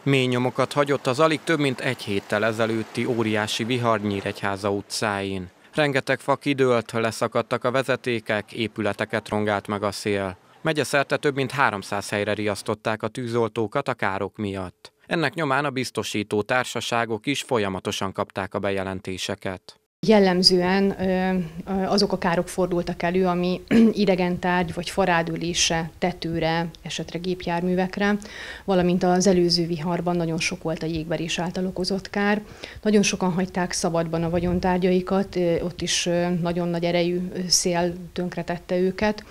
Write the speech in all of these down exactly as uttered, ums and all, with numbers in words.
Mély nyomokat hagyott az alig több mint egy héttel ezelőtti óriási vihar Nyíregyháza utcáin. Rengeteg fa kidőlt, leszakadtak a vezetékek, épületeket rongált meg a szél. Megyeszerte több mint háromszáz helyre riasztották a tűzoltókat a károk miatt. Ennek nyomán a biztosító társaságok is folyamatosan kapták a bejelentéseket. Jellemzően azok a károk fordultak elő, ami idegen tárgy vagy farádülésre, tetőre, esetre gépjárművekre, valamint az előző viharban nagyon sok volt a jégverés által okozott kár. Nagyon sokan hagyták szabadban a vagyontárgyaikat, ott is nagyon nagy erejű szél tönkretette őket,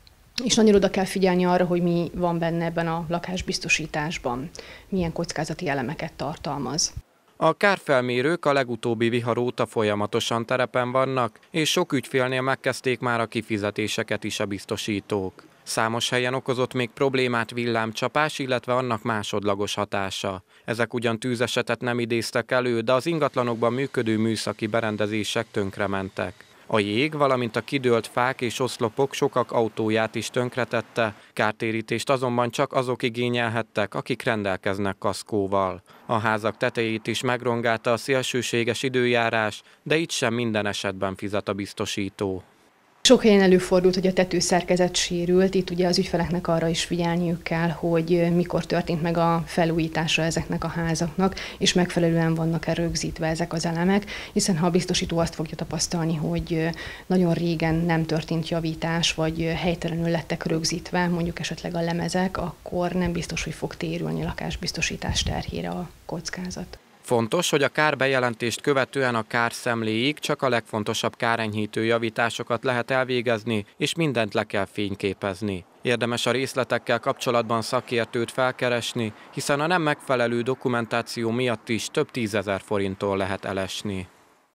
és nagyon oda kell figyelni arra, hogy mi van benne ebben a lakásbiztosításban, milyen kockázati elemeket tartalmaz. A kárfelmérők a legutóbbi vihar óta folyamatosan terepen vannak, és sok ügyfélnél megkezdték már a kifizetéseket is a biztosítók. Számos helyen okozott még problémát villámcsapás, illetve annak másodlagos hatása. Ezek ugyan tűzesetet nem idéztek elő, de az ingatlanokban működő műszaki berendezések tönkrementek. A jég, valamint a kidőlt fák és oszlopok sokak autóját is tönkretette, kártérítést azonban csak azok igényelhettek, akik rendelkeznek kaszkóval. A házak tetejét is megrongálta a szélsőséges időjárás, de itt sem minden esetben fizet a biztosító. Sok helyen előfordult, hogy a tetőszerkezet sérült, itt ugye az ügyfeleknek arra is figyelniük kell, hogy mikor történt meg a felújítása ezeknek a házaknak, és megfelelően vannak-e rögzítve ezek az elemek, hiszen ha a biztosító azt fogja tapasztalni, hogy nagyon régen nem történt javítás, vagy helytelenül lettek rögzítve, mondjuk esetleg a lemezek, akkor nem biztos, hogy fog térülni a lakásbiztosítás terhére a kockázat. Fontos, hogy a kárbejelentést követően a kárszemléig csak a legfontosabb kárenyhítő javításokat lehet elvégezni, és mindent le kell fényképezni. Érdemes a részletekkel kapcsolatban szakértőt felkeresni, hiszen a nem megfelelő dokumentáció miatt is több tízezer forinttól lehet elesni.